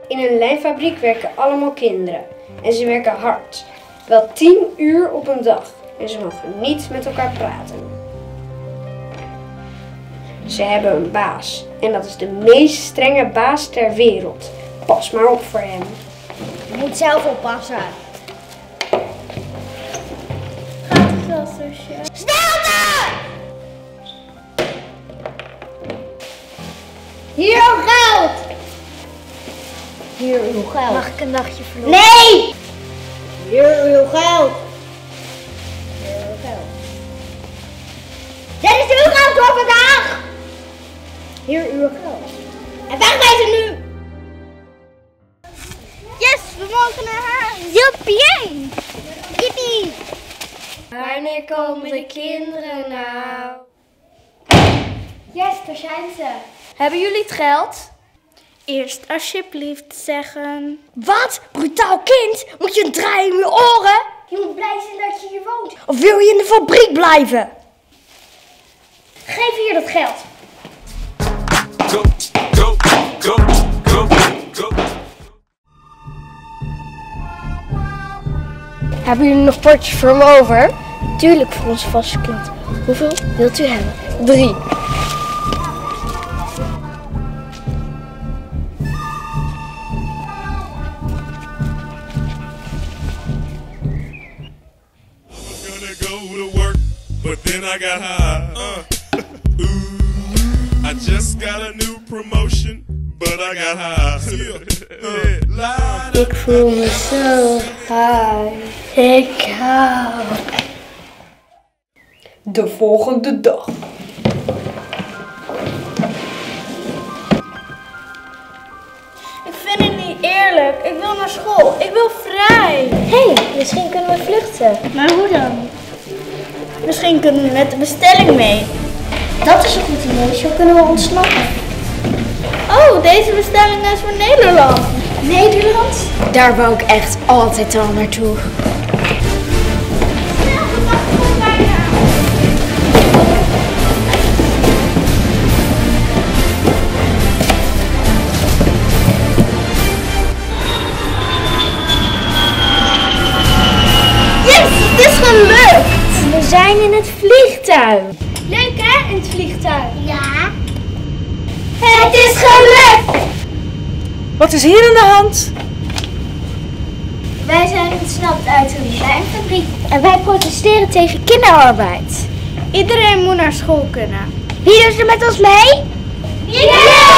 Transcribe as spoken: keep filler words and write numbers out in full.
In een lijnfabriek werken allemaal kinderen. En ze werken hard. Wel tien uur op een dag. En ze mogen niet met elkaar praten. Ze hebben een baas. En dat is de meest strenge baas ter wereld. Pas maar op voor hem. Je moet zelf oppassen. Gaat het wel, zusje? Stilte! Hier uw geld! Hier uw geld. Mag ik een dagje verloren? Nee! Hier uw geld. Hier uw geld. Dit is uw geld voor vandaag! Hier uw geld. En wegwezen nu! Yes, we mogen naar huis! Joepie! Jippie! Wanneer komen de kinderen nou? Yes, daar zijn ze. Hebben jullie het geld? Eerst alsjeblieft zeggen. Wat? Brutaal kind? Moet je een draai in je oren? Je moet blij zijn dat je hier woont. Of wil je in de fabriek blijven? Geef hier dat geld. Go, go, go, go, go. Hebben jullie nog potjes voor me over? Tuurlijk, voor ons vaste kind. Hoeveel wilt u hebben? Drie. But then I got high. Uh. Ooh, I just got a new promotion, but I got high. uh. Ik voel me zo high. Ik hou. De volgende dag. Ik vind het niet eerlijk. Ik wil naar school. Ik wil vrij. Hé, hey, misschien kunnen we vluchten. Maar hoe dan? Misschien kunnen we met de bestelling mee. Dat is een goed idee, zo kunnen we ontsnappen. Oh, deze bestelling is voor Nederland. Nederland? Daar wou ik echt altijd al naartoe. Snel, we maken gewoon bijna. Yes, het is gelukt. We zijn in het vliegtuig. Leuk hè, in het vliegtuig? Ja. Het is gelukt! Wat is hier aan de hand? Wij zijn ontsnapt uit een lijnfabriek. En wij protesteren tegen kinderarbeid. Iedereen moet naar school kunnen. Wie doet er met ons mee? Ja!